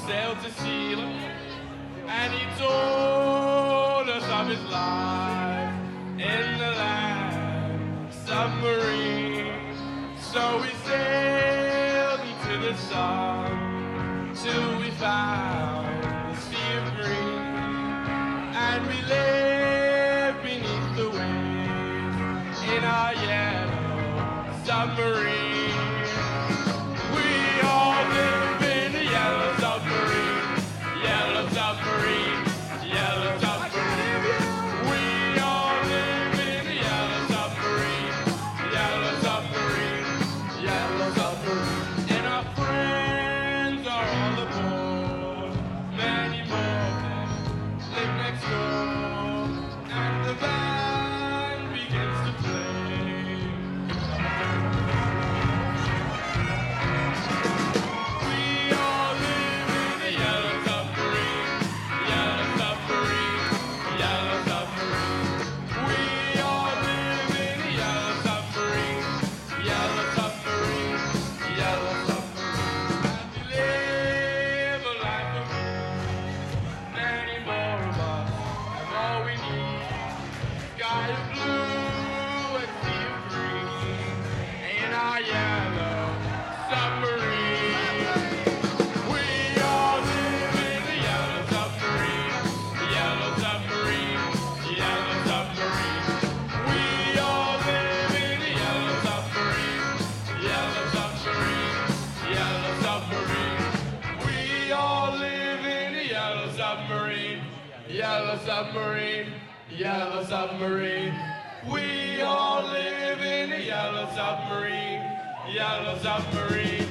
sailed to Ceylon, and he told us of his life in the land submarine. So we sailed into the sun till we found the sea of green, and we lived beneath the waves in our yellow submarine. We all live in a yellow submarine, yellow submarine, yellow submarine. We all live in a yellow submarine, yellow submarine, yellow submarine. And our friends are all aboard, many more of them live next door, and the band begins to play. We all live in a yellow submarine, yellow submarine, yellow submarine. We all live in a yellow submarine, yellow submarine, yellow submarine. And we live a life of ease. Many more of us have all we need. Sky of blue and sea of green in our yellow submarine. We all live in a yellow submarine, yellow submarine, yellow submarine. We all live in a yellow submarine, yellow submarine, yellow submarine. We all live in a yellow submarine, yellow submarine, yellow submarine. We all live in a yellow submarine, yellow submarine.